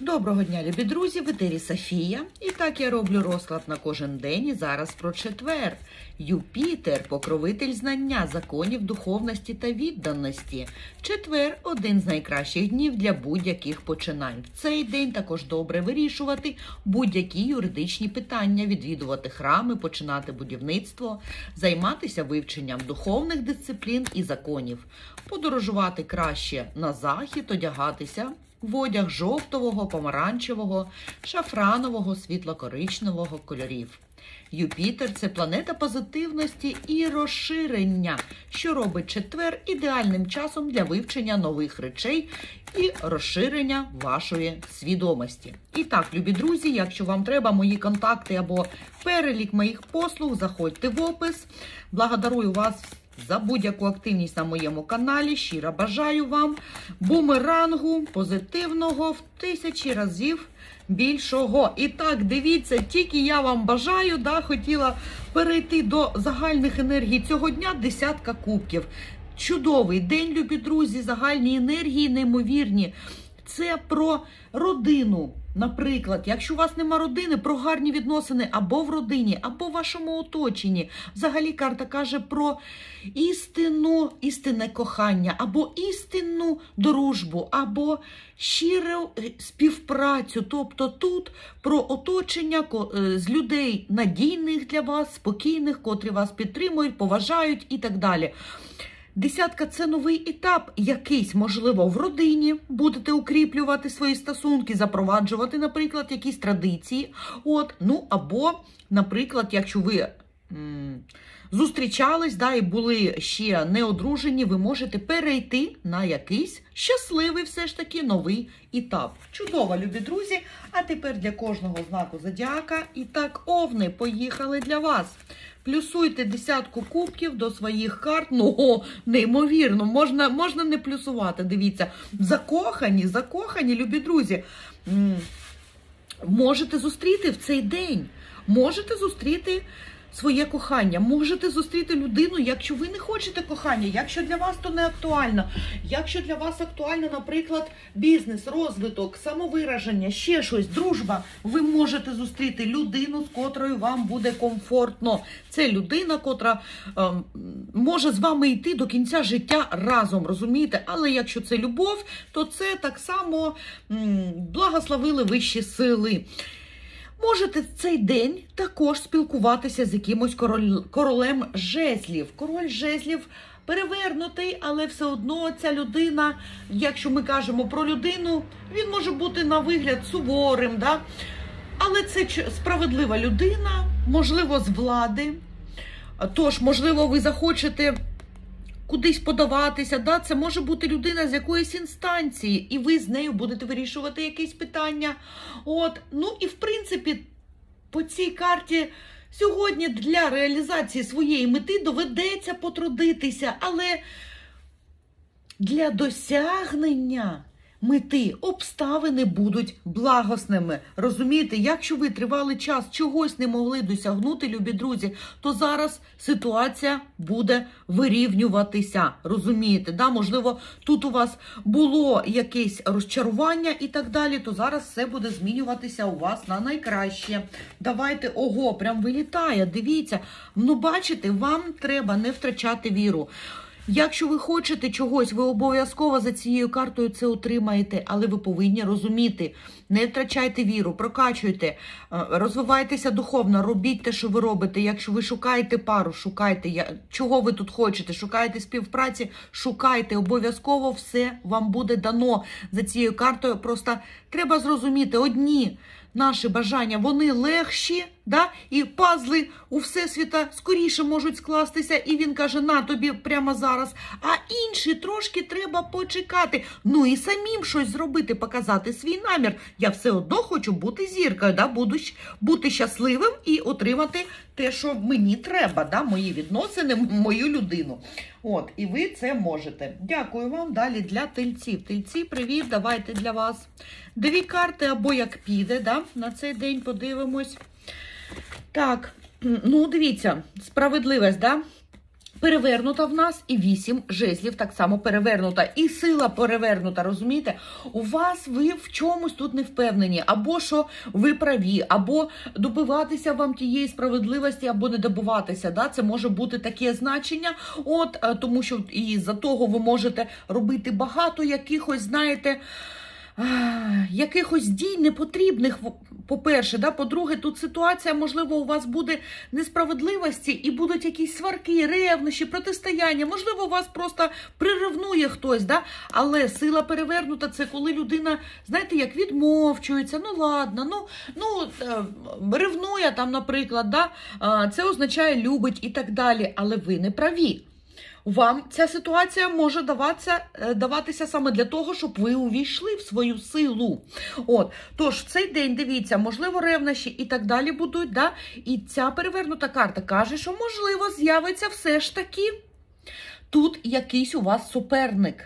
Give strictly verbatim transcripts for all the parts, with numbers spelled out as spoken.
Доброго дня, любі друзі, в етері Софія. І так я роблю розклад на кожен день і зараз про четвер. Юпітер – покровитель знання, законів, духовності та відданості. Четвер – один з найкращих днів для будь-яких починань. В цей день також добре вирішувати будь-які юридичні питання, відвідувати храми, починати будівництво, займатися вивченням духовних дисциплін і законів, подорожувати краще на захід, одягатися в одяг жовтого, помаранчевого, шафранового, світло-коричневого кольорів. Юпітер – це планета позитивності і розширення, що робить четвер ідеальним часом для вивчення нових речей і розширення вашої свідомості. І так, любі друзі, якщо вам треба мої контакти або перелік моїх послуг, заходьте в опис. Благодарую вас за будь-яку активність на моєму каналі. Щиро бажаю вам бумерангу позитивного в тисячі разів більшого. І так, дивіться, тільки я вам бажаю, да, хотіла перейти до загальних енергій цього дня, десятка кубків. Чудовий день, любі друзі, загальні енергії неймовірні. Це про родину. Наприклад, якщо у вас нема родини, про гарні відносини або в родині, або в вашому оточенні. Взагалі карта каже про істину, істинне кохання, або істинну дружбу, або щиру співпрацю. Тобто тут про оточення з людей надійних для вас, спокійних, котрі вас підтримують, поважають і так далі. Десятка – це новий етап якийсь, можливо, в родині. Будете укріплювати свої стосунки, запроваджувати, наприклад, якісь традиції. От, ну, або, наприклад, якщо ви м, зустрічались, да, і були ще не одружені, ви можете перейти на якийсь щасливий все ж таки новий етап. Чудово, любі друзі. А тепер для кожного знаку зодіака. І так, овни, поїхали для вас. Плюсуйте десятку кубків до своїх карт. Ну, о, неймовірно, можна, можна не плюсувати, дивіться. Закохані, закохані, любі друзі. Можете зустріти в цей день, можете зустріти своє кохання, можете зустріти людину, якщо ви не хочете кохання, якщо для вас то не актуально, якщо для вас актуально, наприклад, бізнес, розвиток, самовираження, ще щось, дружба, ви можете зустріти людину, з котрою вам буде комфортно. Це людина, котра е, може з вами йти до кінця життя разом, розумієте? Але якщо це любов, то це так само м, благословили вищі сили. Можете цей день також спілкуватися з якимось король, королем жезлів. Король жезлів перевернутий, але все одно ця людина, якщо ми кажемо про людину, він може бути на вигляд суворим, да? Але це справедлива людина, можливо, з влади. Тож, можливо, ви захочете кудись подаватися, да? Це може бути людина з якоїсь інстанції, і ви з нею будете вирішувати якісь питання. От, ну і в принципі, по цій карті сьогодні для реалізації своєї мети доведеться потрудитися, але для досягнення мети обставини будуть благосними. Розумієте, якщо ви тривалий час чогось не могли досягнути, любі друзі, то зараз ситуація буде вирівнюватися. Розумієте, да? Можливо, тут у вас було якесь розчарування і так далі, то зараз все буде змінюватися у вас на найкраще. Давайте, ого, прям вилітає, дивіться. Ну, бачите, вам треба не втрачати віру. Якщо ви хочете чогось, ви обов'язково за цією картою це отримаєте, але ви повинні розуміти, не втрачайте віру, прокачуйте, розвивайтеся духовно, робіть те, що ви робите. Якщо ви шукаєте пару, шукайте, чого ви тут хочете, шукаєте співпраці, шукайте, обов'язково все вам буде дано за цією картою. Просто треба зрозуміти, одні наші бажання, вони легші, да? І пазли у Всесвіта скоріше можуть скластися, і він каже, на тобі прямо зараз. А інші трошки треба почекати. Ну і самим щось зробити, показати свій намір. Я все одно хочу бути зіркою, да? Буду бути щасливим і отримати те, що мені треба, да? Мої відносини, мою людину. От, і ви це можете. Дякую вам. Далі для тельців. Тельці, привіт, давайте для вас дві карти, або як піде, да? На цей день подивимось. Так, ну дивіться, справедливість, да? перевернута в нас, і вісім жезлів так само перевернута. І сила перевернута, розумієте? У вас ви в чомусь тут не впевнені. Або що ви праві, або добиватися вам тієї справедливості, або не добиватися. Да? Це може бути таке значення. От, тому що із-за того ви можете робити багато якихось, знаєте, якихось дій непотрібних, по-перше, да? По-друге, тут ситуація, можливо, у вас буде несправедливості і будуть якісь сварки, ревнощі, протистояння, можливо, у вас просто приревнує хтось, да? Але сила перевернута, це коли людина, знаєте, як відмовчується, ну ладно, ну, ну ревнує там, наприклад, да? Це означає любить і так далі, але ви не праві. Вам ця ситуація може даватися, даватися саме для того, щоб ви увійшли в свою силу. От, тож, в цей день, дивіться, можливо, ревнощі і так далі будуть, да? І ця перевернута карта каже, що, можливо, з'явиться все ж таки тут якийсь у вас суперник.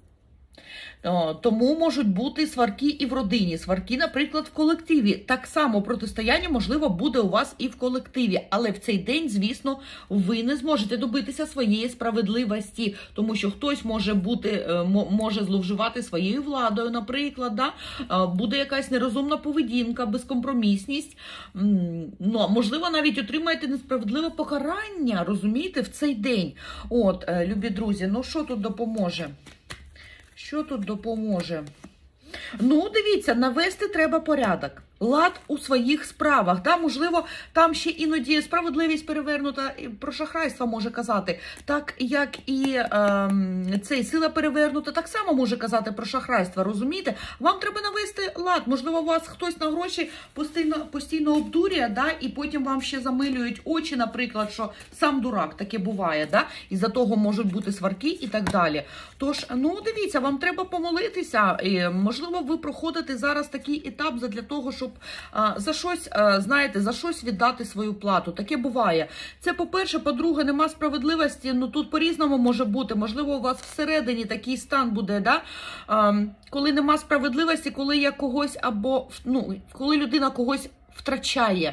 Тому можуть бути сварки і в родині, сварки, наприклад, в колективі. Так само протистояння, можливо, буде у вас і в колективі. Але в цей день, звісно, ви не зможете добитися своєї справедливості. Тому що хтось може бути, може зловживати своєю владою, наприклад. Да? Буде якась нерозумна поведінка, безкомпромісність. Ну, можливо, навіть отримаєте несправедливе покарання, розумієте, в цей день. От, любі друзі, ну що тут допоможе? Що тут допоможе? Ну, дивіться, навести треба порядок. Лад у своїх справах. Да? Можливо, там ще іноді справедливість перевернута, про шахрайство може казати. Так, як і е, цей сила перевернута, так само може казати про шахрайство, розумієте? Вам треба навести лад. Можливо, вас хтось на гроші постійно, постійно обдурює, да? І потім вам ще замилюють очі, наприклад, що сам дурак, таке буває, да? Із-за того можуть бути сварки і так далі. Тож, ну, дивіться, вам треба помолитися. І, можливо, ви проходите зараз такий етап для того, щоб за щось, знаєте, за щось віддати свою плату. Таке буває. Це, по-перше. По-друге, нема справедливості. Ну, тут по-різному може бути. Можливо, у вас всередині такий стан буде, да? Коли нема справедливості, коли я когось або, ну, коли людина когось втрачає.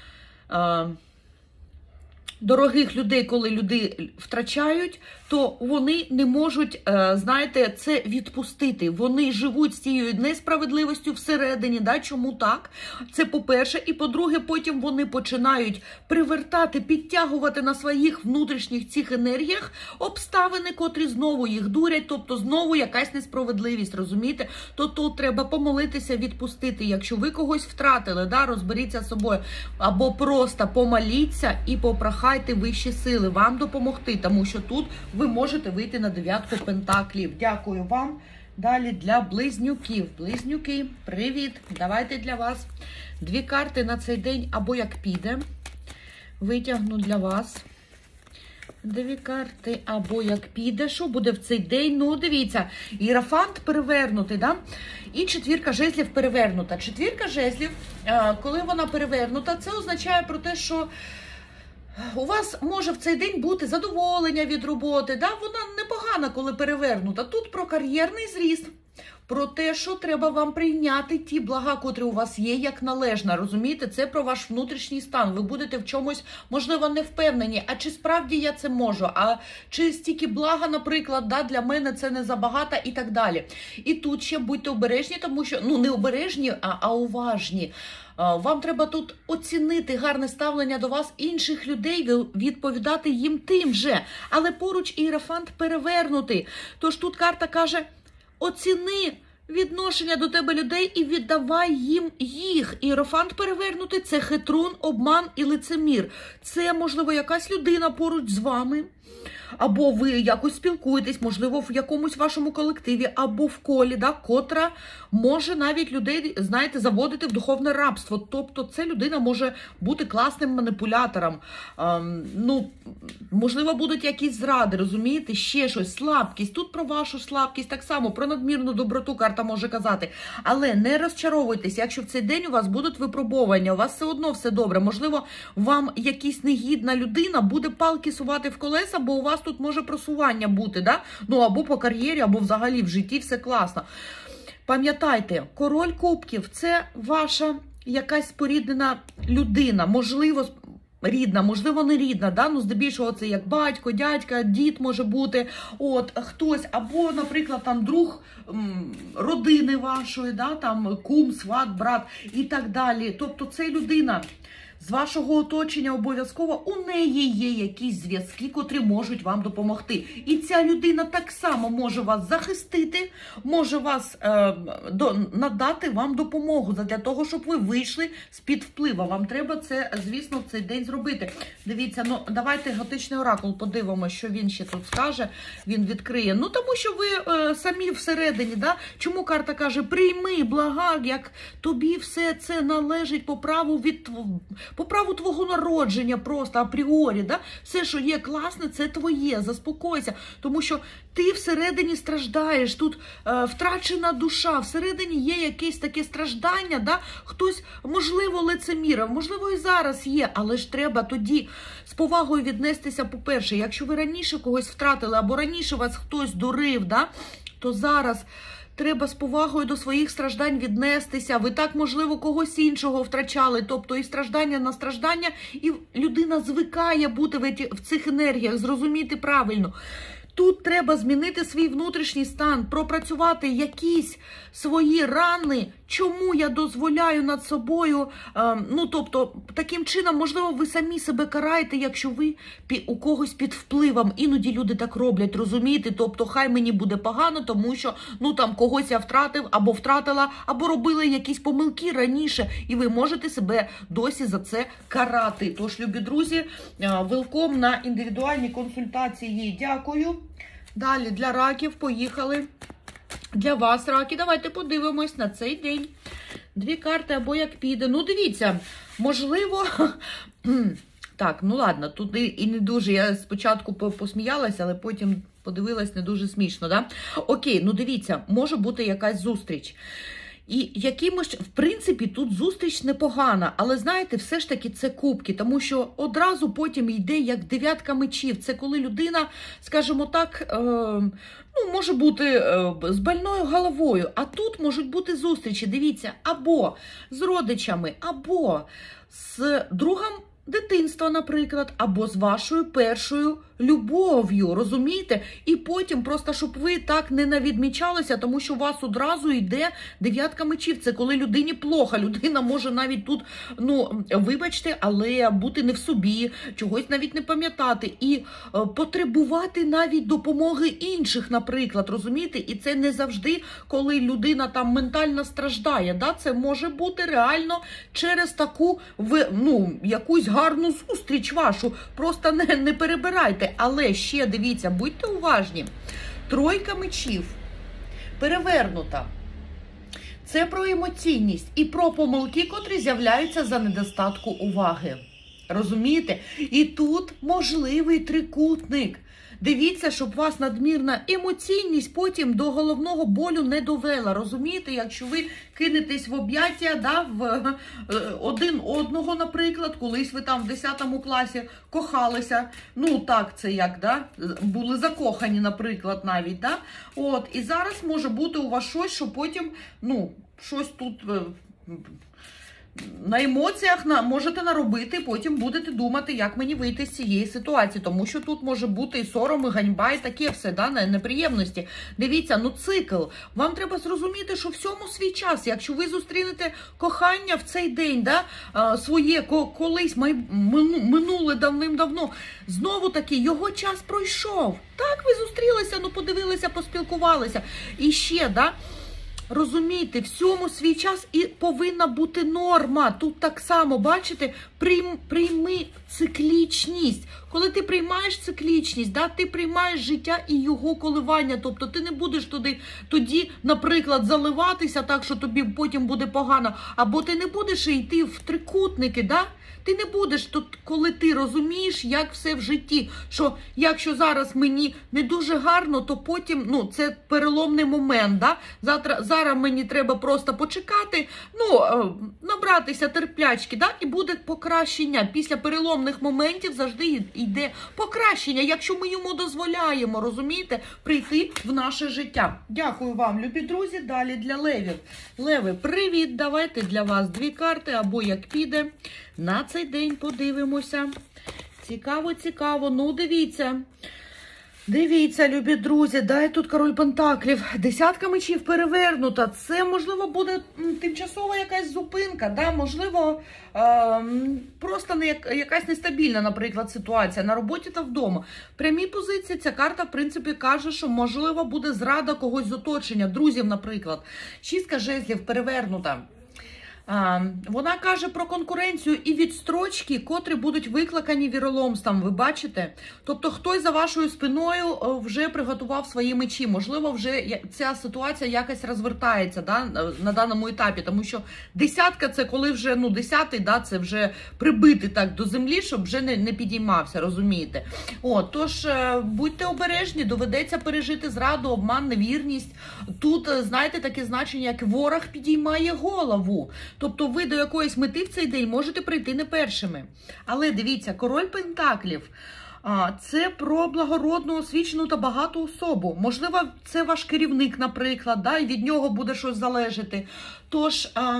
Дорогих людей, коли люди втрачають, то вони не можуть, знаєте, це відпустити. Вони живуть з цією несправедливістю всередині. Да? Чому так? Це по-перше. І по-друге, потім вони починають привертати, підтягувати на своїх внутрішніх цих енергіях обставини, котрі знову їх дурять, тобто знову якась несправедливість, розумієте? То тут треба помолитися, відпустити. Якщо ви когось втратили, да, розберіться з собою. Або просто помоліться і попрохайте вищі сили вам допомогти, тому що тут ви можете вийти на дев'ятку пентаклів. Дякую вам. Далі для близнюків. Близнюки, привіт. Давайте для вас дві карти на цей день, або як піде. Витягну для вас дві карти, або як піде. Що буде в цей день? Ну, дивіться, іерофант перевернутий, да? І четвірка жезлів перевернута. Четвірка жезлів, коли вона перевернута, це означає про те, що у вас може в цей день бути задоволення від роботи, да? Вона непогана, коли перевернута. Тут про кар'єрний зріст, про те, що треба вам прийняти ті блага, котрі у вас є, як належно, розумієте? Це про ваш внутрішній стан. Ви будете в чомусь, можливо, не впевнені, а чи справді я це можу, а чи стільки блага, наприклад, да, для мене це не забагато і так далі. І тут ще будьте обережні, тому що, ну, не обережні, а, а уважні. Вам треба тут оцінити гарне ставлення до вас інших людей, відповідати їм тим же. Але поруч іерофант перевернутий. Тож тут карта каже, оціни відношення до тебе людей і віддавай їм їх. Іерофант перевернутий – це хитрун, обман і лицемір. Це, можливо, якась людина поруч з вами, або ви якось спілкуєтесь, можливо, в якомусь вашому колективі, або в колі, да, котра може навіть людей, знаєте, заводити в духовне рабство. Тобто це людина може бути класним маніпулятором. Ем, ну, можливо, будуть якісь зради, розумієте, ще щось, слабкість. Тут про вашу слабкість, так само про надмірну доброту карта може казати. Але не розчаровуйтесь, якщо в цей день у вас будуть випробування, у вас все одно все добре. Можливо, вам якась негідна людина буде палки сувати в колеса, бо у вас тут може просування бути, да? Ну, або по кар'єрі, або взагалі в житті все класно. Пам'ятайте, король кубків – це ваша якась споріднена людина, можливо, рідна, можливо, не рідна, да? Ну, здебільшого це як батько, дядька, дід може бути, от, хтось, або, наприклад, там друг м, родини вашої, да? Там кум, сват, брат і так далі. Тобто це людина з вашого оточення обов'язково, у неї є якісь зв'язки, котрі можуть вам допомогти. І ця людина так само може вас захистити, може вас е, до, надати вам допомогу для того, щоб ви вийшли з-під впливу. Вам треба це, звісно, в цей день зробити. Дивіться, ну давайте готичний оракул подивимося, що він ще тут скаже, він відкриє. Ну, тому що ви е, самі всередині, да? Чому карта каже, прийми, блага, як тобі все це належить по праву від... по праву твого народження просто апріорі, да? Все, що є класне, це твоє, заспокойся, тому що ти всередині страждаєш, тут е, втрачена душа, всередині є якесь таке страждання, да? Хтось, можливо, лицемірив, можливо, і зараз є, але ж треба тоді з повагою віднестися, по-перше, якщо ви раніше когось втратили, або раніше вас хтось дурив, да? То зараз треба з повагою до своїх страждань віднестися. Ви так, можливо, когось іншого втрачали. Тобто і страждання на страждання, і людина звикає бути в, еті, в цих енергіях, зрозуміти правильно. Тут треба змінити свій внутрішній стан, пропрацювати якісь свої рани, чому я дозволяю над собою, е, ну, тобто, таким чином, можливо, ви самі себе караєте, якщо ви пі, у когось під впливом. Іноді люди так роблять, розумієте? Тобто, хай мені буде погано, тому що, ну, там, когось я втратив, або втратила, або робили якісь помилки раніше, і ви можете себе досі за це карати. Тож, любі друзі, велком на індивідуальні консультації. Дякую. Далі для раків поїхали. Для вас, раки, давайте подивимось на цей день. Дві карти або як піде. Ну, дивіться, можливо... Так, ну ладно, тут і не дуже, я спочатку посміялася, але потім подивилась не дуже смішно, да? Окей, ну дивіться, може бути якась зустріч. І якимось, в принципі, тут зустріч непогана, але, знаєте, все ж таки це кубки, тому що одразу потім йде як дев'ятка мечів. Це коли людина, скажімо так, е, ну, може бути е, з больною головою, а тут можуть бути зустрічі, дивіться, або з родичами, або з другом дитинства, наприклад, або з вашою першою любов'ю, розумієте? І потім просто, щоб ви так не навідмічалися, тому що у вас одразу йде дев'ятка мечів. Це коли людині плохо, людина може навіть тут, ну, вибачте, але бути не в собі, чогось навіть не пам'ятати і е, потребувати навіть допомоги інших, наприклад, розумієте? І це не завжди, коли людина там ментально страждає, да? Це може бути реально через таку, ну, якусь гарну зустріч вашу, просто не, не перебирайте. Але ще, дивіться, будьте уважні. Тройка мечів перевернута. Це про емоційність і про помилки, котрі з'являються за недостатку уваги. Розумієте? І тут можливий трикутник. Дивіться, щоб вас надмірна емоційність потім до головного болю не довела. Розумієте, якщо ви кинетесь в об'яття, да, в один одного, наприклад, колись ви там в десятому класі кохалися, ну так це як, да, були закохані, наприклад, навіть, да, от, і зараз може бути у вас щось, що потім, ну, щось тут... На емоціях на, можете наробити, потім будете думати, як мені вийти з цієї ситуації. Тому що тут може бути і сором, і ганьба, і таке все, да, неприємності. Дивіться, ну цикл. Вам треба зрозуміти, що всьому свій час. Якщо ви зустрінете кохання в цей день, да, своє колись минуле давним-давно, знову таки, його час пройшов. Так, ви зустрілися, ну подивилися, поспілкувалися. І ще, да, розумійте, всьому свій час і повинна бути норма. Тут так само, бачите, прийм, прийми циклічність. Коли ти приймаєш циклічність, да, ти приймаєш життя і його коливання. Тобто ти не будеш туди, тоді, наприклад, заливатися так, що тобі потім буде погано. Або ти не будеш йти в трикутники, да? Ти не будеш тут, коли ти розумієш, як все в житті, що якщо зараз мені не дуже гарно, то потім, ну, це переломний момент, да? Завтра, зараз мені треба просто почекати, ну, набратися терплячки, да, і буде покращення. Після переломних моментів завжди йде покращення, якщо ми йому дозволяємо, розумієте, прийти в наше життя. Дякую вам, любі друзі. Далі для левів. Леви, привіт, давайте для вас дві карти, або як піде. На цей день подивимося. Цікаво, цікаво. Ну, дивіться. Дивіться, любі друзі, дай тут король пентаклів. Десятка мечів перевернута. Це, можливо, буде тимчасова якась зупинка, да? Можливо, е просто не як, якась нестабільна, наприклад, ситуація на роботі та вдома. Прямі позиції, ця карта, в принципі, каже, що, можливо, буде зрада когось з оточення, друзів, наприклад. Шістка жезлів перевернута. А, вона каже про конкуренцію і відстрочки, котрі будуть викликані віроломством, ви бачите? Тобто хтось за вашою спиною вже приготував свої мечі, можливо, вже ця ситуація якось розвертається, да, на даному етапі, тому що десятка це коли вже, ну, десятий, да, це вже прибити так до землі, щоб вже не, не підіймався, розумієте? О, тож, будьте обережні, доведеться пережити зраду, обман, невірність. Тут, знаєте, таке значення, як ворог підіймає голову. Тобто ви до якоїсь мети в цей день можете прийти не першими. Але дивіться, король пентаклів – це про благородну, освічену та багату особу. Можливо, це ваш керівник, наприклад, да, і від нього буде щось залежати. Тож, а,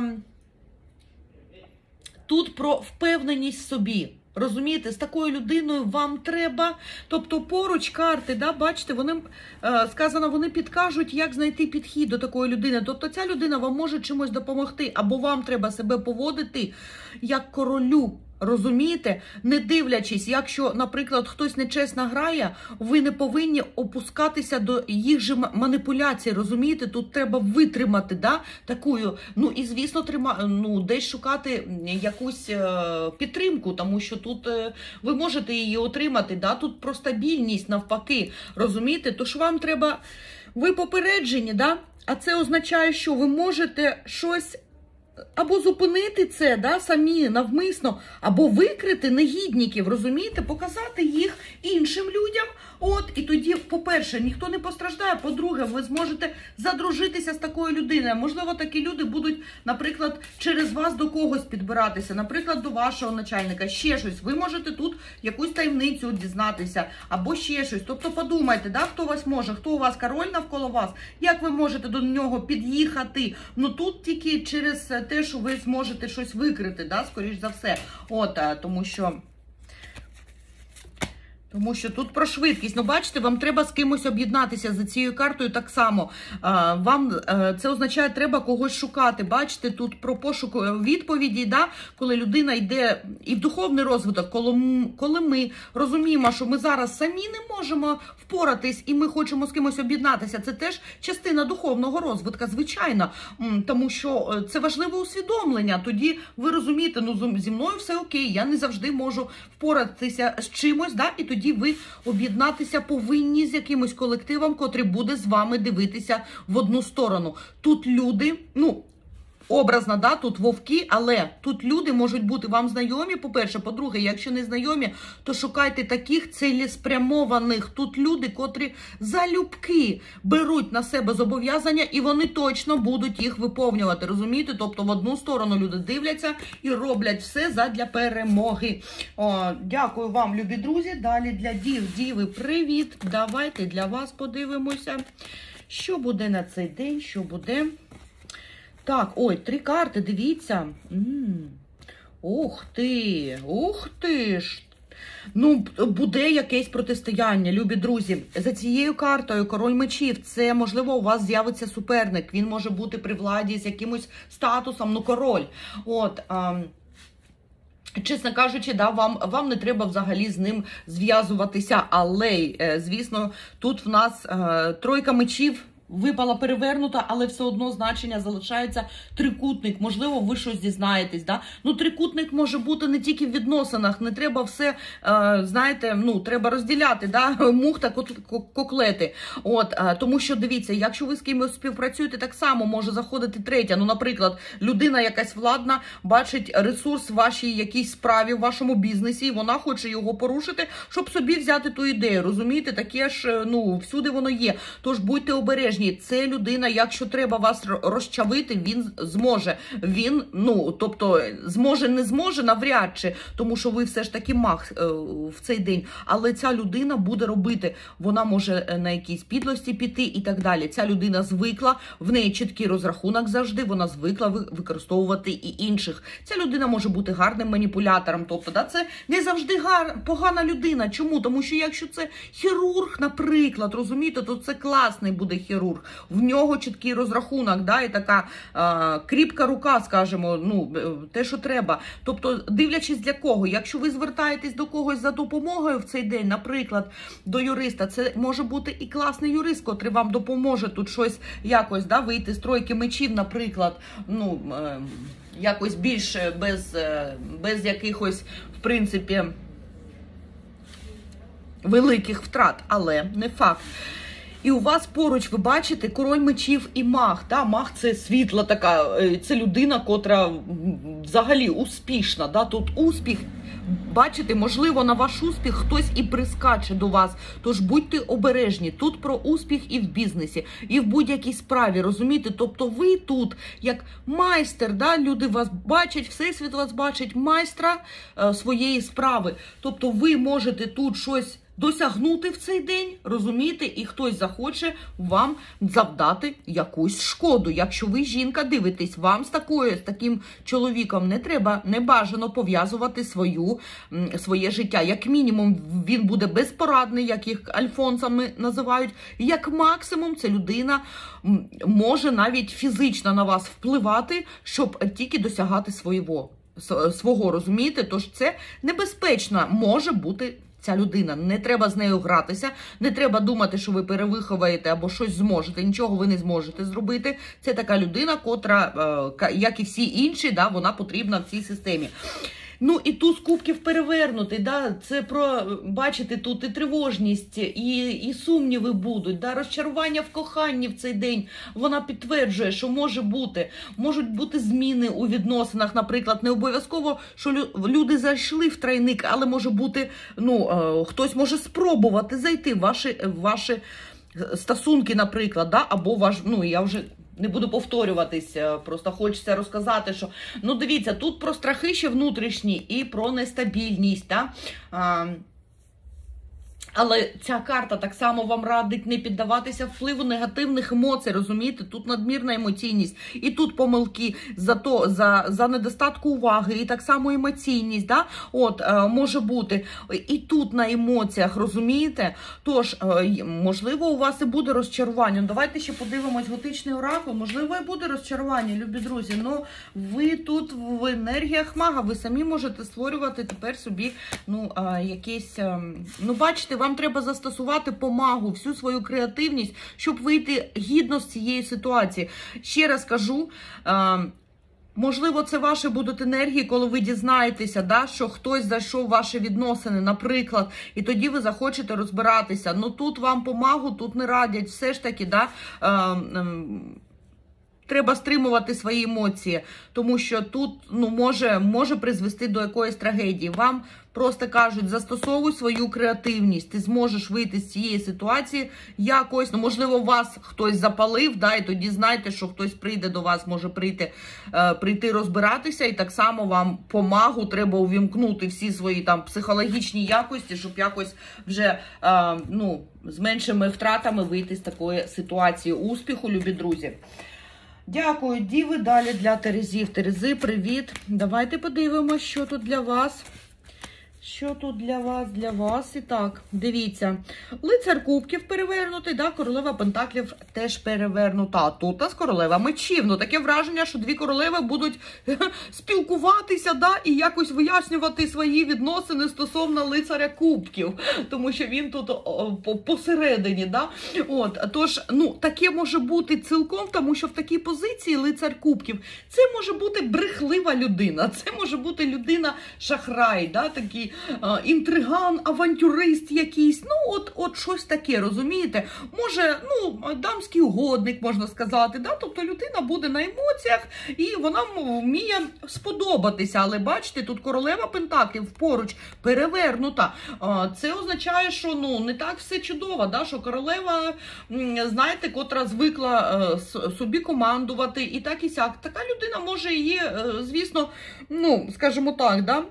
тут про впевненість в собі. Розумієте, з такою людиною вам треба, тобто поруч карти, да, бачите, вони, е, сказано, вони підкажуть, як знайти підхід до такої людини. Тобто ця людина вам може чимось допомогти, або вам треба себе поводити як королю. Розумієте? Не дивлячись, якщо, наприклад, хтось нечесно грає, ви не повинні опускатися до їх же маніпуляцій, розумієте? Тут треба витримати, да, такою, ну і, звісно, трима, ну, десь шукати якусь е, підтримку, тому що тут е, ви можете її отримати, да, тут про стабільність навпаки, розумієте? Тож вам треба, ви попереджені, да, а це означає, що ви можете щось або зупинити це, да, самі, навмисно, або викрити негідників, розумієте, показати їх іншим людям. От, і тоді, по-перше, ніхто не постраждає, по-друге, ви зможете задружитися з такою людиною. Можливо, такі люди будуть, наприклад, через вас до когось підбиратися, наприклад, до вашого начальника, ще щось. Ви можете тут якусь таємницю дізнатися, або ще щось. Тобто подумайте, да, хто вас може, хто у вас король навколо вас, як ви можете до нього під'їхати. Ну тут тільки через те, що ви зможете щось викрити, да, скоріш за все. От, тому що... Тому що тут про швидкість. Ну, бачите, вам треба з кимось об'єднатися за цією картою так само. Вам це означає, треба когось шукати. Бачите, тут про пошук відповіді, да? Коли людина йде і в духовний розвиток, коли, коли ми розуміємо, що ми зараз самі не можемо впоратись і ми хочемо з кимось об'єднатися. Це теж частина духовного розвитку, звичайно. Тому що це важливе усвідомлення. Тоді ви розумієте, ну, зі мною все окей, я не завжди можу впоратися з чимось, да? І тоді ви об'єднатися повинні з якимось колективом, котрий буде з вами дивитися в одну сторону. Тут люди, ну, образно, да, тут вовки, але тут люди можуть бути вам знайомі, по-перше, по-друге, якщо не знайомі, то шукайте таких цілеспрямованих. Тут люди, котрі залюбки беруть на себе зобов'язання, і вони точно будуть їх виповнювати, розумієте? Тобто в одну сторону люди дивляться і роблять все задля перемоги. О, дякую вам, любі друзі. Далі для дів. Діви, привіт. Давайте для вас подивимося, що буде на цей день, що буде... Так, ой, три карти, дивіться. М-м. Ух ти, ух ти ж. Ну, буде якесь протистояння, любі друзі. За цією картою король мечів, це, можливо, у вас з'явиться суперник. Він може бути при владі з якимось статусом, ну, король. От, а... Чесно кажучи, да, вам, вам не треба взагалі з ним зв'язуватися, але, звісно, тут в нас е, тройка мечів, випала перевернута, але все одно значення залишається трикутник. Можливо, ви щось дізнаєтесь, да? Ну, трикутник може бути не тільки в відносинах, не треба все, е, знаєте, ну, треба розділяти, да? Мух та коклети. От, е, тому що, дивіться, якщо ви з кимось співпрацюєте, так само може заходити третя. Ну, наприклад, людина якась владна бачить ресурс в вашій якійсь справі, в вашому бізнесі, і вона хоче його порушити, щоб собі взяти ту ідею, розумієте? Таке ж, ну, всюди воно є. Тож будьте обережні. обережні. Це людина, якщо треба вас розчавити, він зможе. Він, ну, тобто, зможе, не зможе, навряд чи, тому що ви все ж таки маг е, в цей день. Але ця людина буде робити, вона може на якійсь підлості піти і так далі. Ця людина звикла, в неї чіткий розрахунок завжди, вона звикла використовувати і інших. Ця людина може бути гарним маніпулятором. Тобто, да, це не завжди гар, погана людина. Чому? Тому що якщо це хірург, наприклад, розумієте, то це класний буде хірург. В нього чіткий розрахунок, да, і така а, кріпка рука, скажімо, ну, те, що треба. Тобто, дивлячись для кого. Якщо ви звертаєтесь до когось за допомогою в цей день, наприклад, до юриста, це може бути і класний юрист, котрий вам допоможе тут щось якось, да, вийти з тройки мечів, наприклад, ну, е, якось більше без, е, без якихось, в принципі, великих втрат, але не факт. І у вас поруч, ви бачите, король мечів і маг. Да? Маг – це світла така, це людина, котра взагалі успішна. Да? Тут успіх, бачите, можливо, на ваш успіх хтось і прискаче до вас. Тож будьте обережні. Тут про успіх і в бізнесі, і в будь-якій справі, розумієте? Тобто ви тут, як майстер, да? Люди вас бачать, всесвіт вас бачить, майстра е, своєї справи. Тобто ви можете тут щось досягнути в цей день, розумієте, і хтось захоче вам завдати якусь шкоду. Якщо ви, жінка, дивитесь, вам з такою, з таким чоловіком не треба, не бажано пов'язувати свою, своє життя. Як мінімум, він буде безпорадний, як їх альфонсами називають. Як максимум, ця людина може навіть фізично на вас впливати, щоб тільки досягати свого, свого, розумієте? Тож це небезпечно може бути ця людина. Не треба з нею гратися, не треба думати, що ви перевиховаєте або щось зможете. Нічого ви не зможете зробити. Це така людина, котра, як і всі інші, да, вона потрібна в цій системі. Ну і туз кубків перевернутий, да, це про, бачите, тут і тривожність, і, і сумніви будуть, да, розчарування в коханні в цей день. Вона підтверджує, що може бути, можуть бути зміни у відносинах, наприклад, не обов'язково, що люди зайшли в тройник, але може бути, ну, хтось може спробувати зайти в ваші, в ваші стосунки, наприклад, да, або ваш, ну, я вже не буду повторюватись, просто хочеться розказати, що, ну, дивіться, тут про страхи ще внутрішні і про нестабільність, да? А, але ця карта так само вам радить не піддаватися впливу негативних емоцій, розумієте? Тут надмірна емоційність, і тут помилки за, то, за, за недостатку уваги, і так само емоційність, да? От, е, може бути. І тут на емоціях, розумієте? Тож, е, можливо, у вас і буде розчарування. Давайте ще подивимось готичний оракул. Можливо, і буде розчарування, любі друзі. Ну, ви тут в енергіях мага, ви самі можете створювати тепер собі, ну, е, якесь, е, ну, бачите, вам треба застосувати помагу, всю свою креативність, щоб вийти гідно з цієї ситуації. Ще раз кажу, е, можливо, це ваші будуть енергії, коли ви дізнаєтеся, да, що хтось зайшов в ваші відносини, наприклад, і тоді ви захочете розбиратися. Ну тут вам помагу, тут не радять, все ж таки, да, е, е, треба стримувати свої емоції, тому що тут, ну, може, може призвести до якоїсь трагедії. Вам просто кажуть, застосовуй свою креативність, ти зможеш вийти з цієї ситуації якось, ну, можливо, вас хтось запалив, да, і тоді знайте, що хтось прийде до вас, може прийти, е, прийти розбиратися, і так само вам помагу треба увімкнути всі свої там психологічні якості, щоб якось вже, е, ну, з меншими втратами вийти з такої ситуації. Успіху, любі друзі! Дякую, діви. Далі для Терезів. Терези, привіт. Давайте подивимося, що тут для вас. Що тут для вас, для вас? І так, дивіться. Лицар кубків перевернутий, да, королева пентаклів теж перевернута. А тут у нас королева мечів. Ну, таке враження, що дві королеви будуть спілкуватися, да, і якось вияснювати свої відносини стосовно лицаря кубків. Тому що він тут о, по, посередині, да. От, тож, ну, таке може бути цілком, тому що в такій позиції лицар кубків, це може бути брехлива людина, це може бути людина-шахрай, да, такий, а, інтриган, авантюрист якийсь, ну от, от щось таке, розумієте? Може, ну, дамський угодник, можна сказати, да? Тобто людина буде на емоціях і вона вміє сподобатися, але бачите, тут королева пентаклів поруч перевернута. А, це означає, що ну, не так все чудово, да? Що королева, знаєте, котра звикла а, собі командувати і так і сяк. Така людина може її, звісно, ну, скажімо так, да,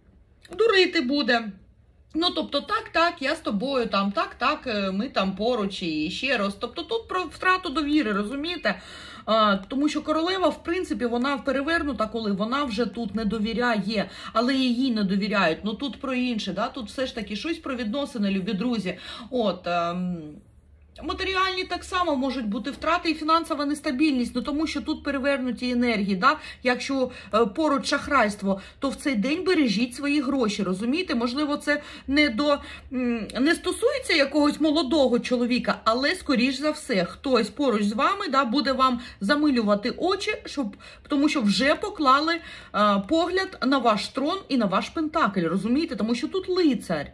дурити буде. Ну, тобто, так, так, я з тобою, там, так, так, ми там поруч і ще раз. Тобто, тут про втрату довіри, розумієте? А, тому що королева, в принципі, вона перевернута, коли вона вже тут не довіряє, але їй не довіряють. Ну, тут про інше, да? Тут все ж таки щось про відносини, любі друзі. От, ем... матеріальні так само можуть бути втрати і фінансова нестабільність, ну тому що тут перевернуті енергії, да? Якщо е, поруч шахрайство, то в цей день бережіть свої гроші, розумієте? Можливо, це не, до, не стосується якогось молодого чоловіка, але, скоріш за все, хтось поруч з вами, да, буде вам замилювати очі, щоб, тому що вже поклали е, погляд на ваш трон і на ваш пентакль, розумієте? Тому що тут лицар.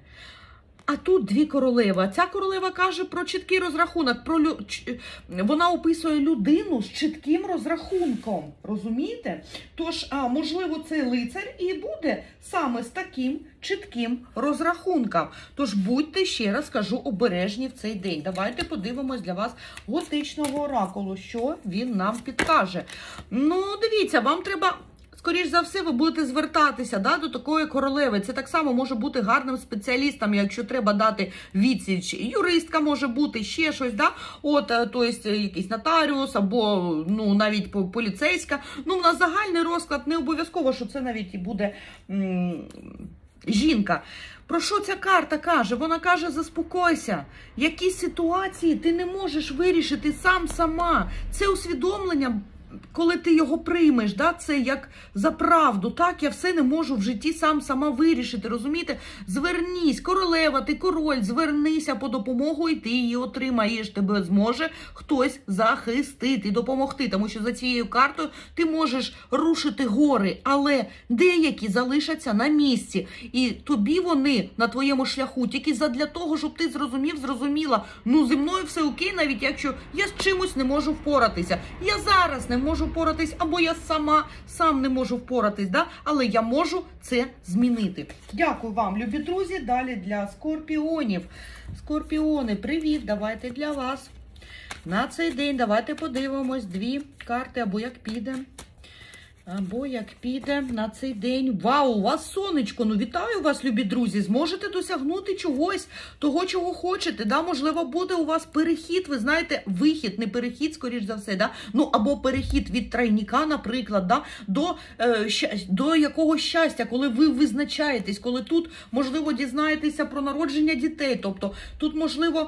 А тут дві королеви. Ця королева каже про чіткий розрахунок. Про лю... Вона описує людину з чітким розрахунком. Розумієте? Тож, а, можливо, цей лицар і буде саме з таким чітким розрахунком. Тож будьте, ще раз кажу, обережні в цей день. Давайте подивимось для вас готичного оракулу, що він нам підкаже. Ну, дивіться, вам треба... Скоріш за все, ви будете звертатися, да, до такої королеви. Це так само може бути гарним спеціалістом, якщо треба дати відсіч. Юристка може бути, ще щось, да? От, тобто якийсь нотаріус або ну, навіть поліцейська. Ну, у нас загальний розклад, не обов'язково, що це навіть і буде м- жінка. Про що ця карта каже? Вона каже, заспокойся. Якісь ситуації ти не можеш вирішити сам сама. Це усвідомлення, коли ти його приймеш, да, це як за правду, так, я все не можу в житті сам сама вирішити, розумієте? Звернись, королева, ти король, звернися по допомогу і ти її отримаєш, тебе зможе хтось захистити, допомогти, тому що за цією картою ти можеш рушити гори, але деякі залишаться на місці, і тобі вони на твоєму шляху тільки задля того, щоб ти зрозумів, зрозуміла, ну зі мною все окей, навіть якщо я з чимось не можу впоратися, я зараз не можу впоратись, або я сама, сам не можу впоратись, да? Але я можу це змінити. Дякую вам, любі друзі. Далі для скорпіонів. Скорпіони, привіт, давайте для вас. На цей день давайте подивимось дві карти, або як піде. Або як піде на цей день. Вау, у вас сонечко, ну вітаю вас, любі друзі. Зможете досягнути чогось, того, чого хочете, да? Можливо, буде у вас перехід, ви знаєте, вихід, не перехід, скоріш за все, да? Ну, або перехід від тройника, наприклад, да? до, е, ща, до якогось щастя, коли ви визначаєтесь, коли тут, можливо, дізнаєтеся про народження дітей, тобто тут, можливо,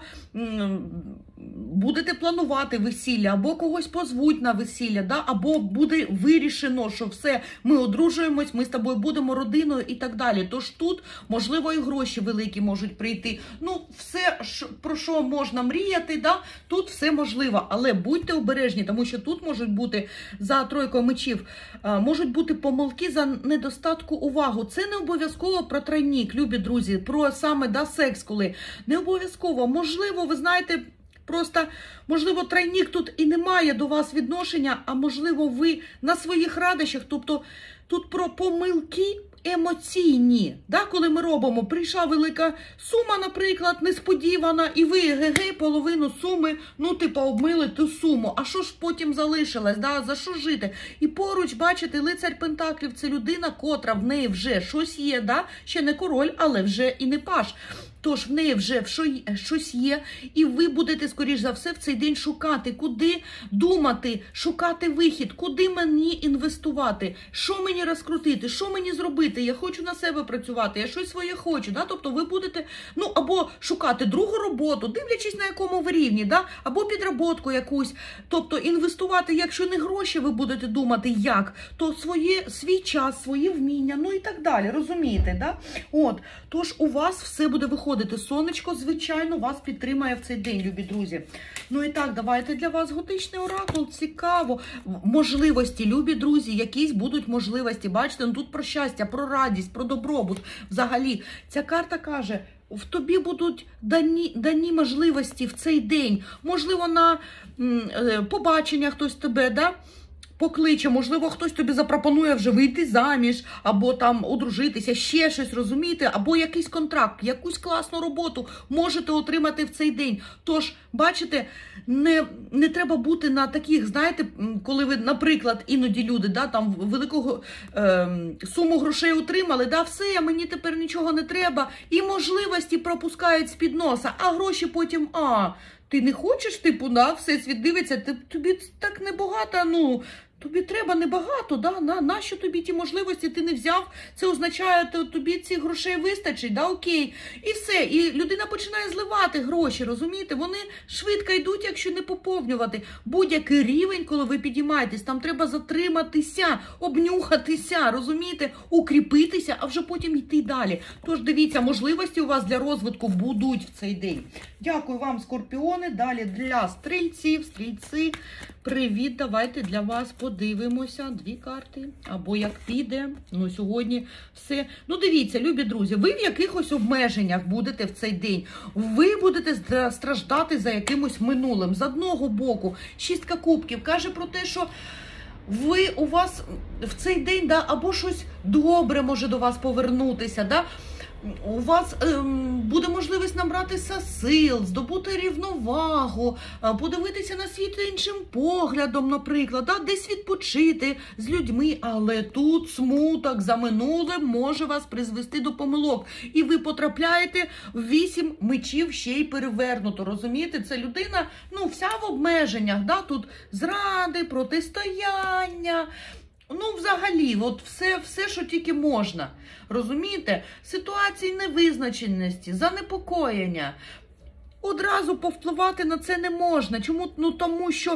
будете планувати весілля, або когось позвуть на весілля, да? Або буде вирішено, що все, ми одружуємось, ми з тобою будемо родиною і так далі. Тож тут, можливо, і гроші великі можуть прийти. Ну, все, про що можна мріяти, да? Тут все можливо, але будьте обережні, тому що тут можуть бути, за тройкою мечів, можуть бути помилки за недостатку уваги. Це не обов'язково про тройник, любі друзі, про саме, да, секс, коли не обов'язково. Можливо, ви знаєте, просто, можливо, тройник тут і не має до вас відношення, а можливо, ви на своїх радощах, тобто тут про помилки емоційні, да, коли ми робимо, прийшла велика сума, наприклад, несподівана, і ви, ге-гей, половину суми, ну, типу, обмили ту суму, а що ж потім залишилось, да, за що жити? І поруч, бачите, лицар пентаклів – це людина, котра в неї вже щось є, да, ще не король, але вже і не паж. Тож в неї вже щось є, і ви будете, скоріш за все, в цей день шукати, куди думати, шукати вихід, куди мені інвестувати, що мені розкрутити, що мені зробити, я хочу на себе працювати, я щось своє хочу, да? Тобто ви будете, ну, або шукати другу роботу, дивлячись на якому ви рівні, да? Або підроботку якусь, тобто інвестувати, якщо не гроші ви будете думати, як, то своє, свій час, свої вміння, ну і так далі, розумієте, да? От, тож у вас все буде виходити. Сонечко, звичайно, вас підтримає в цей день, любі друзі. Ну і так, давайте для вас готичний оракул. Цікаво. Можливості, любі друзі, якісь будуть можливості. можливості, бачите, ну тут про щастя, про радість, про добробут. Взагалі, ця карта каже, в тобі будуть дані, дані можливості в цей день. Можливо, на м, побачення хтось тебе, да? Покличе, можливо, хтось тобі запропонує вже вийти заміж, або там одружитися, ще щось, розумієте, або якийсь контракт, якусь класну роботу можете отримати в цей день. Тож, бачите, не, не треба бути на таких, знаєте, коли ви, наприклад, іноді люди, да, там великого е, суму грошей отримали, да, все, мені тепер нічого не треба, і можливості пропускають з-під носа, а гроші потім, а, ти не хочеш, типу, да, всесвіт дивиться, ти, тобі так небагато, ну, тобі треба небагато, да? На, нащо тобі ті можливості ти не взяв? Це означає, що тобі цих грошей вистачить, да, окей. І все, і людина починає зливати гроші, розумієте? Вони швидко йдуть, якщо не поповнювати. Будь-який рівень, коли ви підіймаєтесь, там треба затриматися, обнюхатися, розумієте? Укріпитися, а вже потім йти далі. Тож, дивіться, можливості у вас для розвитку будуть в цей день. Дякую вам, скорпіони. Далі для стрільців, стрільці. Привіт, давайте для вас подивимося. Дві карти. Або як піде. Ну, сьогодні все. Ну, дивіться, любі друзі, ви в якихось обмеженнях будете в цей день. Ви будете страждати за якимось минулим. З одного боку, шістка кубків каже про те, що ви, у вас в цей день, да, або щось добре може до вас повернутися, да, у вас ем, буде можливість набратися сил, здобути рівновагу, подивитися на світ іншим поглядом, наприклад, да, десь відпочити з людьми, але тут смуток за минулим може вас призвести до помилок. І ви потрапляєте в вісім мечів ще й перевернуто, розумієте? Це людина, ну, вся в обмеженнях, да, тут зради, протистояння, ну, взагалі, от все, все, що тільки можна, розумієте? Ситуації невизначеності, занепокоєння. Одразу повпливати на це не можна. Чому? Ну, тому що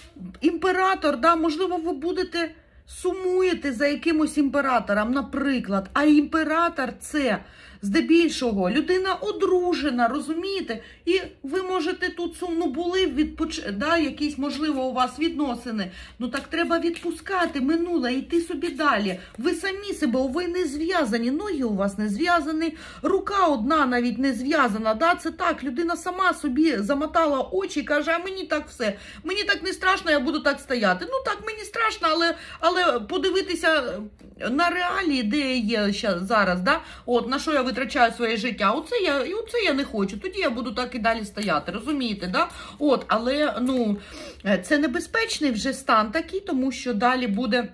імператор, да, можливо, ви будете сумуєте за якимось імператором, наприклад, а імператор це здебільшого людина одружена, розумієте? І ви можете тут сумно були, відпоч... да, якісь, можливо, у вас відносини. Ну так треба відпускати минуле, йти собі далі. Ви самі себе, ви не зв'язані, ноги у вас не зв'язані, рука одна навіть не зв'язана. Да? Це так, людина сама собі замотала очі і каже, а мені так все, мені так не страшно, я буду так стояти. Ну так, мені страшно, але, але подивитися на реалії, де я є зараз, да? От, на що я витрачаю своє життя, оце я, і оце я не хочу, тоді я буду так і далі стояти, розумієте, да? От, але, ну, це небезпечний вже стан такий, тому що далі буде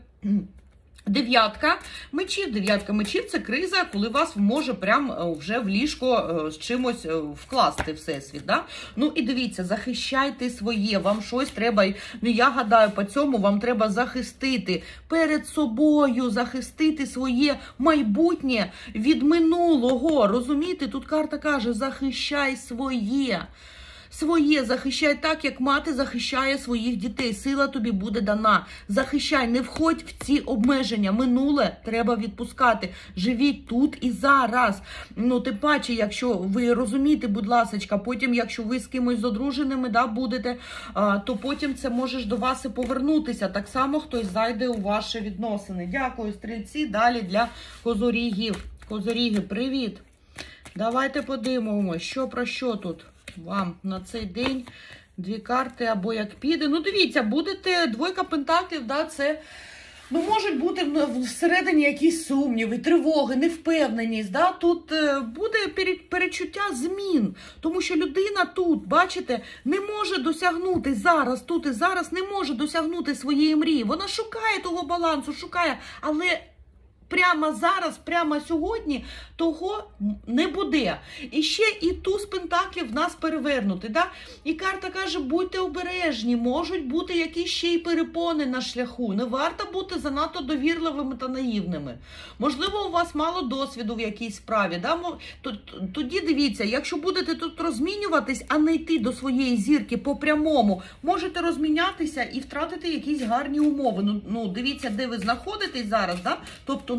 дев'ятка мечів. Дев'ятка мечів – це криза, коли вас може прям вже в ліжко з чимось вкласти всесвіт, да? Ну і дивіться, захищайте своє, вам щось треба, ну я гадаю, по цьому вам треба захистити перед собою, захистити своє майбутнє від минулого, розумієте? Тут карта каже, захищай своє. Своє захищай так, як мати захищає своїх дітей. Сила тобі буде дана. Захищай, не входь в ці обмеження. Минуле треба відпускати. Живіть тут і зараз. Ну, тим паче, якщо ви розумієте, будь ласочка, потім, якщо ви з кимось одруженими, да, будете, а, то потім це може до вас і повернутися. Так само хтось зайде у ваші відносини. Дякую, стрільці. Далі для козорігів. Козоріги, привіт. Давайте подивимося, що про що тут. Вам на цей день дві карти, або як піде. Ну, дивіться, будете, двойка пентаклів, да, це, ну, можуть бути всередині якісь сумніви, тривоги, невпевненість, да, тут буде перечуття змін, тому що людина тут, бачите, не може досягнути зараз, тут і зараз не може досягнути своєї мрії. Вона шукає того балансу, шукає, але прямо зараз, прямо сьогодні того не буде. І ще і туз пентаклів в нас перевернути. Да? І карта каже, будьте обережні, можуть бути якісь ще й перепони на шляху. Не варто бути занадто довірливими та наївними. Можливо, у вас мало досвіду в якійсь справі. Да? Тоді дивіться, якщо будете тут розмінюватись, а не йти до своєї зірки по прямому, можете розмінятися і втратити якісь гарні умови. Ну, ну дивіться, де ви знаходитесь зараз, да? Тобто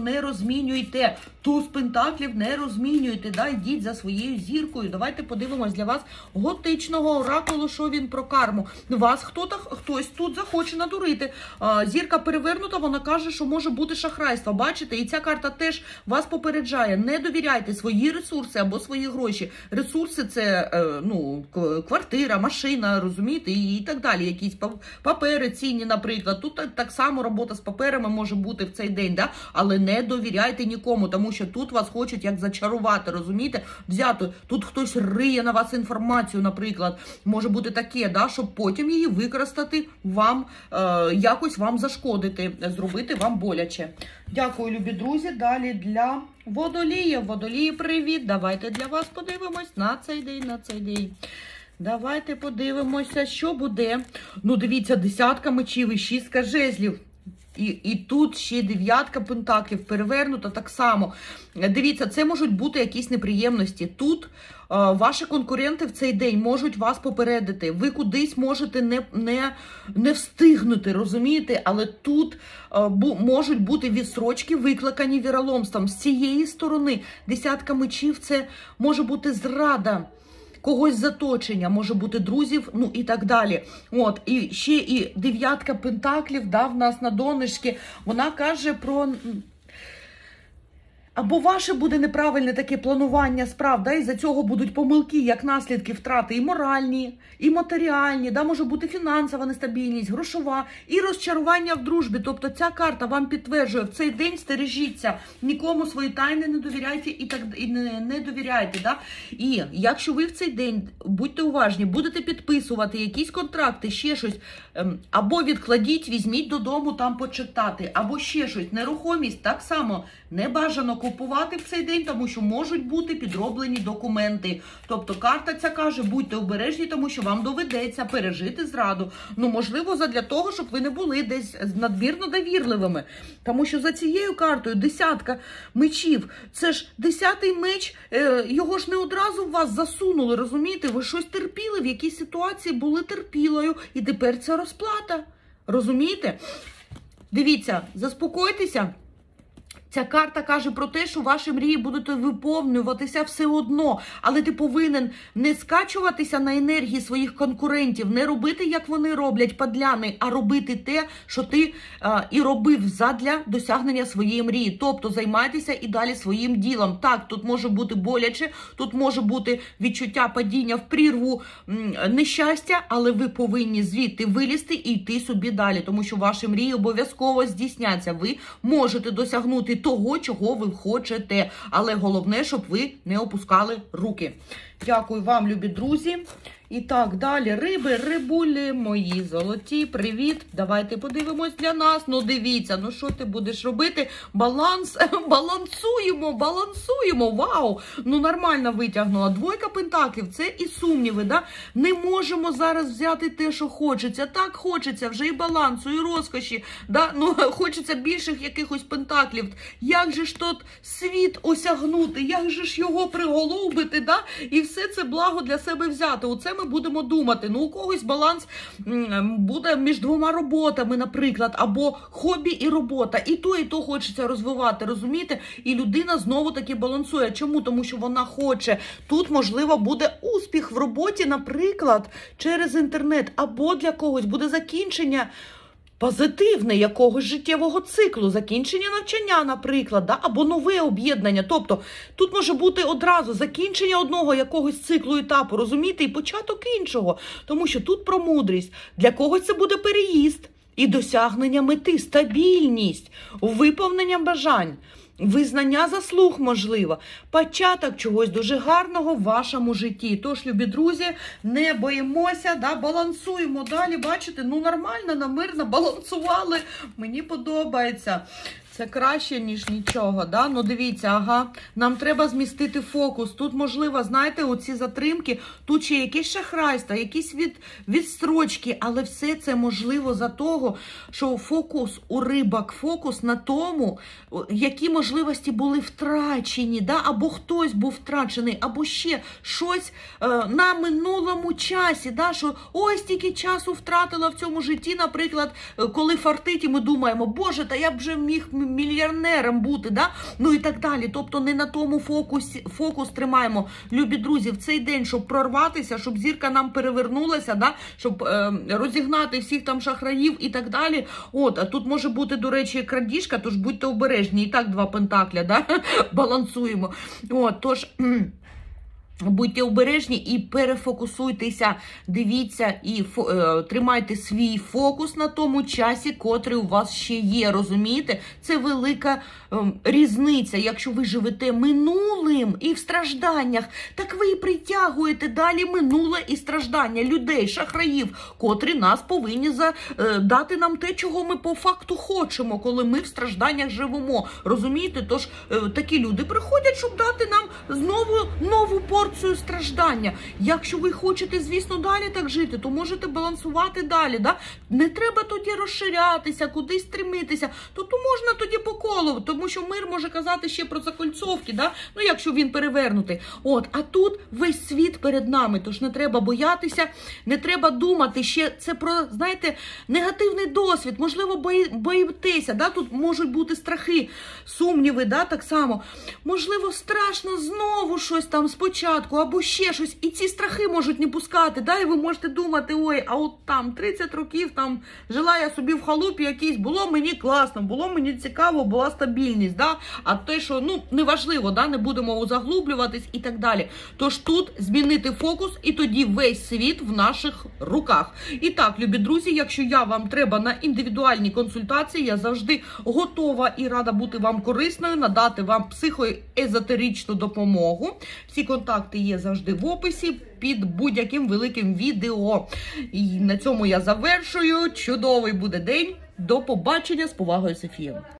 не розмінюйте. Туз пентаклів не розмінюйте, да, йдіть за своєю зіркою. Давайте подивимось для вас готичного оракулу, що він про карму. Вас хто-то, хтось тут захоче надурити. А, зірка перевернута, вона каже, що може бути шахрайство. Бачите? І ця карта теж вас попереджає. Не довіряйте свої ресурси або свої гроші. Ресурси – це е, ну, квартира, машина, розумієте, і, і так далі. Якісь папери цінні, наприклад. Тут так, так само робота з паперами може бути в цей день, да? Але не довіряйте нікому, тому що тут вас хочуть як зачарувати, розумієте? Взяти, тут хтось риє на вас інформацію, наприклад. Може бути таке, да? Щоб потім її використати вам, е, якось вам зашкодити, зробити вам боляче. Дякую, любі друзі. Далі для водоліїв. Водолії, привіт. Давайте для вас подивимось на цей день, на цей день. Давайте подивимося, що буде. Ну, дивіться, десятка мечів і шістка жезлів. І, і тут ще дев'ятка пентаклів перевернута так само. Дивіться, це можуть бути якісь неприємності. Тут е, ваші конкуренти в цей день можуть вас попередити. Ви кудись можете не, не, не встигнути, розумієте? Але тут е, бу, можуть бути відстрочки, викликані віроломством. З цієї сторони десятка мечів – це може бути зрада. Когось з оточення, може бути друзів, ну і так далі. От, і ще і дев'ятка пентаклів, да, в нас на донышці, вона каже про... Або ваше буде неправильне таке планування справ, да, із-за цього будуть помилки, як наслідки втрати і моральні, і матеріальні, да, може бути фінансова нестабільність, грошова, і розчарування в дружбі. Тобто ця карта вам підтверджує, в цей день стережіться, нікому свої тайни не довіряйте і, так, і не, не довіряйте. Да? І якщо ви в цей день, будьте уважні, будете підписувати якісь контракти, ще щось, або відкладіть, візьміть додому там почитати, або ще щось, нерухомість, так само не бажано купувати в цей день, тому що можуть бути підроблені документи. Тобто карта ця каже, будьте обережні, тому що вам доведеться пережити зраду. Ну, можливо, задля того, щоб ви не були десь надмірно довірливими. Тому що за цією картою десятка мечів, це ж десятий меч, його ж не одразу в вас засунули, розумієте? Ви щось терпіли, в якійсь ситуації були терпілою, і тепер це розплата. Розумієте? Дивіться, заспокойтеся. Ця карта каже про те, що ваші мрії будуть виповнюватися все одно, але ти повинен не скачуватися на енергії своїх конкурентів, не робити, як вони роблять, падляни, а робити те, що ти а, і робив задля досягнення своєї мрії. Тобто займайтеся і далі своїм ділом. Так, тут може бути боляче, тут може бути відчуття падіння в прірву, м, нещастя, але ви повинні звідти вилізти і йти собі далі, тому що ваші мрії обов'язково здійсняться. Ви можете досягнути того, чого ви хочете. Але головне, щоб ви не опускали руки. Дякую вам, любі друзі. І так, далі. Риби, рибулі, мої золоті, привіт. Давайте подивимось для нас. Ну, дивіться, ну що ти будеш робити? Баланс, балансуємо, балансуємо, вау! Ну, нормально витягнула. Двойка пентаклів, це і сумніви, да? Не можемо зараз взяти те, що хочеться. Так хочеться, вже і балансу, і розкоші, да? Ну, хочеться більших якихось пентаклів. Як же ж тут світ осягнути? Як же ж його приголубити, да? І все це благо для себе взяти. Оце ми будемо думати. Ну, у когось баланс буде між двома роботами, наприклад, або хобі і робота. І то, і то хочеться розвивати, розумієте? І людина знову-таки балансує. Чому? Тому що вона хоче. Тут, можливо, буде успіх в роботі, наприклад, через інтернет. Або для когось буде закінчення позитивне якогось життєвого циклу, закінчення навчання, наприклад, да? Або нове об'єднання. Тобто, тут може бути одразу закінчення одного якогось циклу, етапу, розумієте, і початок іншого. Тому що тут про мудрість. Для когось це буде переїзд і досягнення мети, стабільність, виповнення бажань. Визнання заслуг, можливо, початок чогось дуже гарного в вашому житті. Тож, любі друзі, не боїмося, да, балансуємо далі. Бачите, ну нормально, намирно балансували. Мені подобається. Це краще, ніж нічого, да? Ну, дивіться, ага, нам треба змістити фокус. Тут, можливо, знаєте, оці затримки, тут ще якесь шахрайство, якісь від, відстрочки, але все це можливо за того, що фокус у рибок, фокус на тому, які можливості були втрачені, да? Або хтось був втрачений, або ще щось е, на минулому часі, да? Що ось стільки часу втратила в цьому житті, наприклад, коли фартить, і ми думаємо, боже, та я б вже міг мільярдером бути, да? Ну і так далі. Тобто не на тому фокусі, фокус тримаємо, любі друзі, в цей день, щоб прорватися, щоб зірка нам перевернулася, да? Щоб е, розігнати всіх там шахраїв і так далі. От, а тут може бути, до речі, крадіжка, тож будьте обережні. І так два пентакля, да? Балансуємо. От, тож... Будьте обережні і перефокусуйтеся, дивіться і е, тримайте свій фокус на тому часі, котрий у вас ще є, розумієте? Це велика е, різниця. Якщо ви живете минулим і в стражданнях, так ви і притягуєте далі минуле і страждання людей, шахраїв, котрі нас повинні за, е, дати нам те, чого ми по факту хочемо, коли ми в стражданнях живемо, розумієте? Тож е, такі люди приходять, щоб дати нам знову нову порцію страждання. Якщо ви хочете, звісно, далі так жити, то можете балансувати далі. Да? Не треба тоді розширятися, кудись стремитися. Тобто можна тоді по колу, тому що мир може казати ще про закольцовки, да? Ну, якщо він перевернутий. От, а тут весь світ перед нами, тож не треба боятися, не треба думати ще, це про, знаєте, негативний досвід, можливо, бої, боїтеся, да? Тут можуть бути страхи, сумніви, да? Так само. Можливо, страшно знову щось там спочатку, або ще щось, і ці страхи можуть не пускати, да, і ви можете думати, ой, а от там тридцять років там жила я собі в халупі якійсь, було мені класно, було мені цікаво, була стабільність, да, а те, що, ну, неважливо, да, не будемо заглублюватись і так далі. Тож тут змінити фокус, і тоді весь світ в наших руках. І так, любі друзі, якщо я вам треба на індивідуальні консультації, я завжди готова і рада бути вам корисною, надати вам психоезотеричну допомогу. Всі контакти є завжди в описі під будь-яким великим відео. І на цьому я завершую. Чудовий буде день. До побачення. З повагою, Софія.